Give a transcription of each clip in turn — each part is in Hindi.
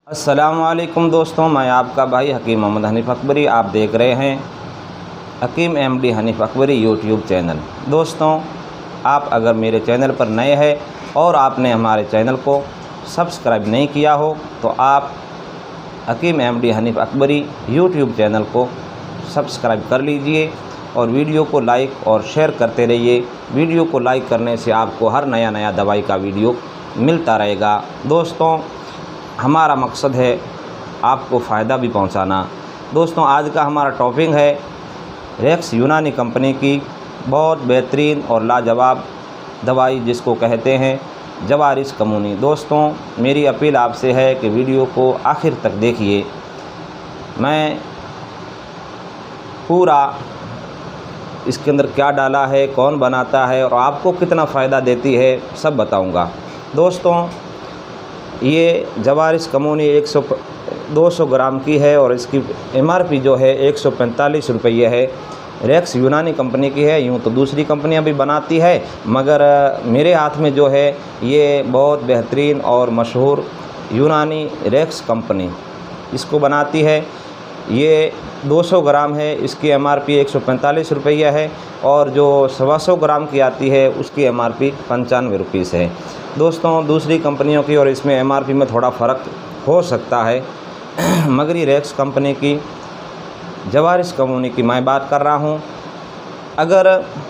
अस्सलामुअलैकुम दोस्तों, मैं आपका भाई हकीम मोहम्मद हनीफ़ अकबरी। आप देख रहे हैं Hakeem MD Hanif Akbari YouTube channel. दोस्तों, आप अगर मेरे चैनल पर नए हैं और आपने हमारे चैनल को सब्सक्राइब नहीं किया हो तो आप Hakeem MD Hanif Akbari YouTube channel को सब्सक्राइब कर लीजिए और वीडियो को लाइक और शेयर करते रहिए। वीडियो को लाइक करने से आपको हर नया दवाई का वीडियो मिलता रहेगा। दोस्तों, हमारा मकसद है आपको फ़ायदा भी पहुंचाना। दोस्तों, आज का हमारा टॉपिक है रेक्स यूनानी कंपनी की बहुत बेहतरीन और लाजवाब दवाई जिसको कहते हैं जवारिस कमूनी। दोस्तों, मेरी अपील आपसे है कि वीडियो को आखिर तक देखिए। मैं पूरा इसके अंदर क्या डाला है, कौन बनाता है और आपको कितना फ़ायदा देती है, सब बताऊंगा। दोस्तों, ये जवारिस कमूनी 200 ग्राम की है और इसकी MRP जो है 145 रुपये है। रेक्स यूनानी कंपनी की है। यूँ तो दूसरी कंपनियां भी बनाती है, मगर मेरे हाथ में जो है ये बहुत बेहतरीन और मशहूर यूनानी रेक्स कंपनी इसको बनाती है। ये 200 ग्राम है, इसकी MRP 145 रुपये है और जो 125 ग्राम की आती है उसकी MRP 95 रुपीस है। दोस्तों, दूसरी कंपनियों की और इसमें MRP में थोड़ा फ़र्क हो सकता है मगर ये रेक्स कंपनी की जवारिस कमूनी की मैं बात कर रहा हूँ। अगर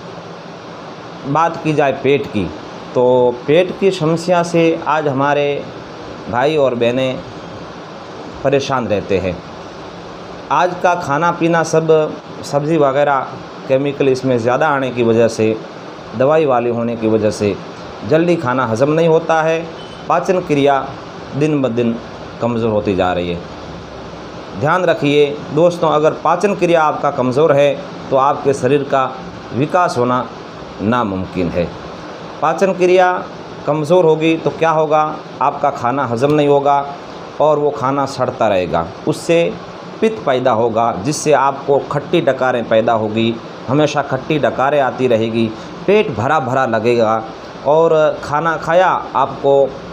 बात की जाए पेट की, तो पेट की समस्या से आज हमारे भाई और बहनें परेशान रहते हैं। आज का खाना पीना सब सब्ज़ी वगैरह केमिकल इसमें ज़्यादा आने की वजह से, दवाई वाली होने की वजह से जल्दी खाना हज़म नहीं होता है। पाचन क्रिया दिन ब दिन कमज़ोर होती जा रही है। ध्यान रखिए दोस्तों, अगर पाचन क्रिया आपका कमज़ोर है तो आपके शरीर का विकास होना नामुमकिन है। पाचन क्रिया कमज़ोर होगी तो क्या होगा, आपका खाना हज़म नहीं होगा और वो खाना सड़ता रहेगा। उससे पित्त पैदा होगा जिससे आपको खट्टी डकारें पैदा होगी, हमेशा खट्टी डकारें आती रहेगी, पेट भरा भरा लगेगा और खाना खाया आपको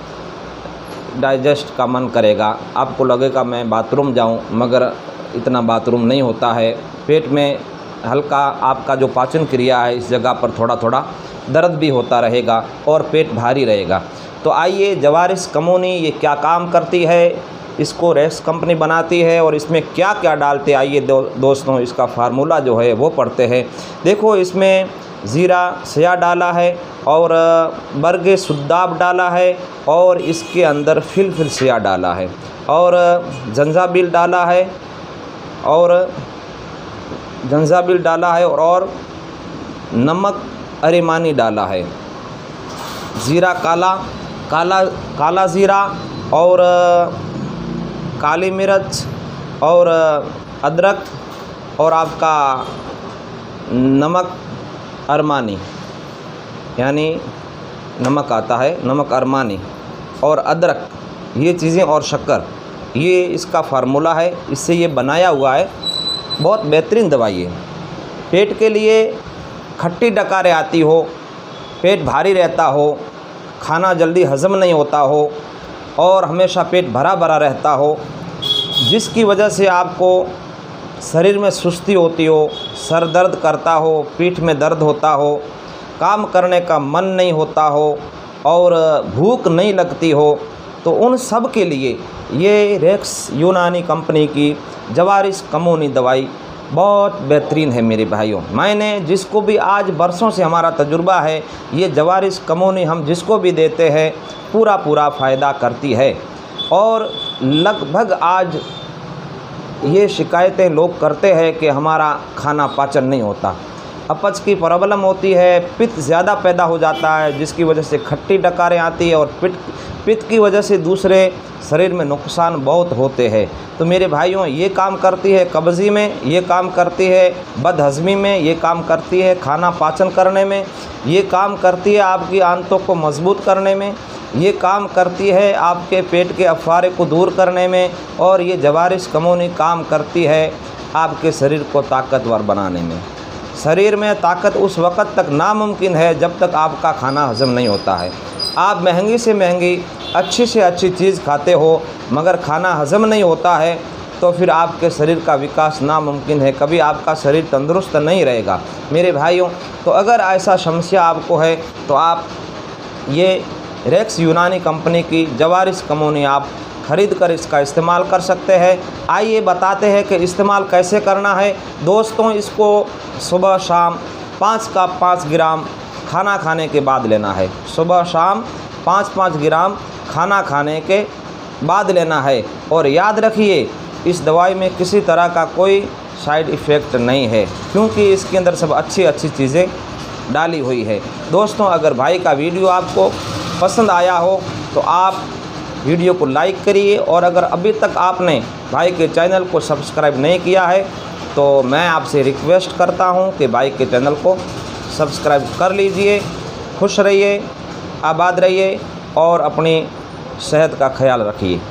डाइजेस्ट का मन करेगा। आपको लगेगा मैं बाथरूम जाऊं, मगर इतना बाथरूम नहीं होता है। पेट में हल्का आपका जो पाचन क्रिया है इस जगह पर थोड़ा थोड़ा दर्द भी होता रहेगा और पेट भारी रहेगा। तो आइए, जवारिस कमूनी ये क्या काम करती है, इसको रेक्स कंपनी बनाती है और इसमें क्या क्या डालते, आइए दोस्तों इसका फार्मूला जो है वो पढ़ते हैं। देखो, इसमें ज़ीरा सया डाला है और बरगे सुद्दाब डाला है और इसके अंदर फिल सया डाला है और जंजाबिल डाला है और नमक अरिमानी डाला है। ज़ीरा काला ज़ीरा और काली मिर्च और अदरक और आपका नमक अरमानी, यानी नमक आता है, नमक अरमानी और अदरक, ये चीज़ें और शक्कर, ये इसका फार्मूला है। इससे ये बनाया हुआ है। बहुत बेहतरीन दवाई है। पेट के लिए खट्टी डकारें आती हो, पेट भारी रहता हो, खाना जल्दी हज़म नहीं होता हो और हमेशा पेट भरा भरा रहता हो, जिसकी वजह से आपको शरीर में सुस्ती होती हो, सर दर्द करता हो, पीठ में दर्द होता हो, काम करने का मन नहीं होता हो और भूख नहीं लगती हो, तो उन सब के लिए ये रेक्स यूनानी कंपनी की जवारिस कमूनी दवाई बहुत बेहतरीन है मेरे भाइयों। मैंने जिसको भी, आज बरसों से हमारा तजुर्बा है, ये जवारिस कमूनी हम जिसको भी देते हैं पूरा फ़ायदा करती है। और लगभग आज ये शिकायतें लोग करते हैं कि हमारा खाना पाचन नहीं होता, अपच की प्रॉब्लम होती है, पित्त ज़्यादा पैदा हो जाता है जिसकी वजह से खट्टी डकारें आती है और पित्त की वजह से दूसरे शरीर में नुकसान बहुत होते हैं। तो मेरे भाइयों, ये काम करती है कब्ज़ी में, ये काम करती है बदहज़मी में, ये काम करती है खाना पाचन करने में, ये काम करती है आपकी आंतों को मजबूत करने में, ये काम करती है आपके पेट के अफवारे को दूर करने में और ये जवारिस कमूनी काम करती है आपके शरीर को ताकतवर बनाने में। शरीर में ताकत उस वक़्त तक नामुमकिन है जब तक आपका खाना हज़म नहीं होता है। आप महंगी से महंगी अच्छी से अच्छी चीज़ खाते हो मगर खाना हज़म नहीं होता है तो फिर आपके शरीर का विकास नामुमकिन है, कभी आपका शरीर तंदुरुस्त नहीं रहेगा। मेरे भाइयों, तो अगर ऐसा समस्या आपको है तो आप ये रेक्स यूनानी कंपनी की जवारिस कमोनी आप ख़रीद कर इसका इस्तेमाल कर सकते हैं। आइए बताते हैं कि इस्तेमाल कैसे करना है। दोस्तों, इसको सुबह शाम 5 ग्राम खाना खाने के बाद लेना है। सुबह शाम 5 ग्राम खाना खाने के बाद लेना है। और याद रखिए, इस दवाई में किसी तरह का कोई साइड इफ़ेक्ट नहीं है, क्योंकि इसके अंदर सब अच्छी अच्छी चीज़ें डाली हुई है। दोस्तों, अगर भाई का वीडियो आपको पसंद आया हो तो आप वीडियो को लाइक करिए, और अगर अभी तक आपने भाई के चैनल को सब्सक्राइब नहीं किया है तो मैं आपसे रिक्वेस्ट करता हूं कि भाई के चैनल को सब्सक्राइब कर लीजिए। खुश रहिए, आबाद रहिए और अपनी सेहत का ख्याल रखिए।